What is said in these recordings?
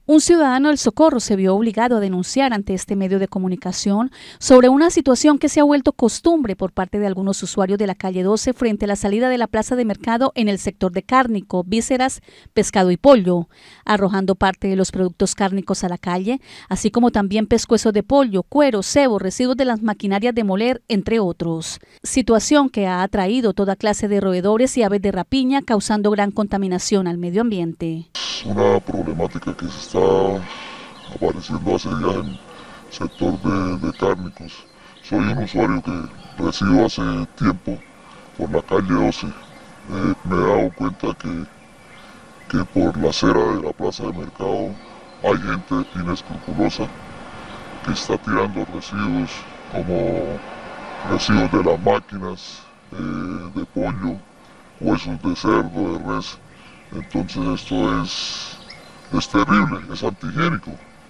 Un ciudadano del Socorro se vio obligado a denunciar ante este medio de comunicación sobre una situación que se ha vuelto costumbre por parte de algunos usuarios de la calle 12 frente a la salida de la plaza de mercado en el sector de cárnico, vísceras, pescado y pollo, arrojando parte de los productos cárnicos a la calle, así como también pescuezos de pollo, cuero, cebo, residuos de las maquinarias de moler, entre otros. Situación que ha atraído toda clase de roedores y aves de rapiña, causando gran contaminación al medio ambiente. Una problemática que se está apareciendo hace días en el sector de cárnicos. Soy un usuario que resido hace tiempo por la calle 12. Me he dado cuenta que por la acera de la plaza de mercado hay gente inescrupulosa que está tirando residuos como residuos de las máquinas, de pollo, huesos de cerdo, de res. Entonces esto es terrible, es antihigiénico.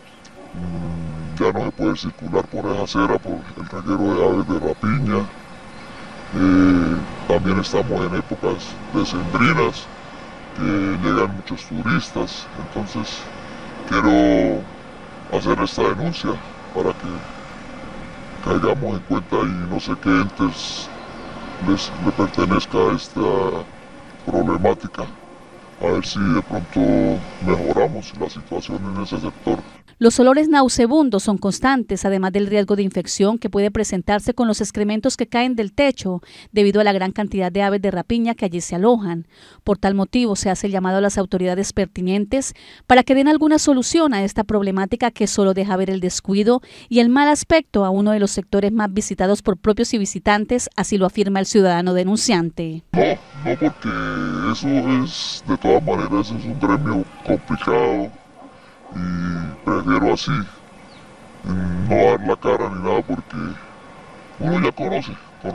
Ya no se puede circular por esa acera, por el reguero de aves de rapiña. También estamos en épocas decembrinas, que llegan muchos turistas. Entonces quiero hacer esta denuncia para que caigamos en cuenta y no sé qué entes le pertenezca a esta problemática. A ver si de pronto mejoramos la situación en ese sector. Los olores nauseabundos son constantes, además del riesgo de infección que puede presentarse con los excrementos que caen del techo debido a la gran cantidad de aves de rapiña que allí se alojan. Por tal motivo se hace el llamado a las autoridades pertinentes para que den alguna solución a esta problemática que solo deja ver el descuido y el mal aspecto a uno de los sectores más visitados por propios y visitantes, así lo afirma el ciudadano denunciante. No porque eso es, de todas maneras, es un gremio complicado. Y prefiero así, no dar la cara ni nada, porque uno ya conoce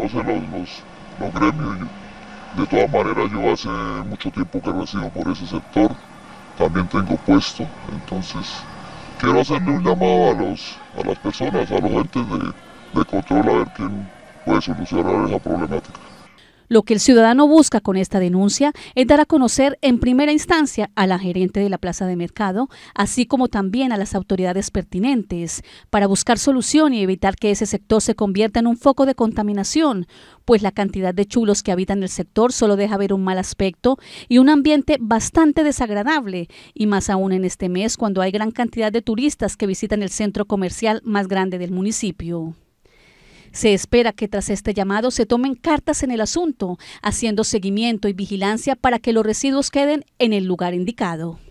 los gremios. De todas maneras, yo hace mucho tiempo que resido por ese sector, también tengo puesto, entonces quiero hacerle un llamado a las personas, a los entes de control, a ver quién puede solucionar esa problemática. Lo que el ciudadano busca con esta denuncia es dar a conocer en primera instancia a la gerente de la plaza de mercado, así como también a las autoridades pertinentes, para buscar solución y evitar que ese sector se convierta en un foco de contaminación, pues la cantidad de chulos que habitan el sector solo deja ver un mal aspecto y un ambiente bastante desagradable, y más aún en este mes cuando hay gran cantidad de turistas que visitan el centro comercial más grande del municipio. Se espera que tras este llamado se tomen cartas en el asunto, haciendo seguimiento y vigilancia para que los residuos queden en el lugar indicado.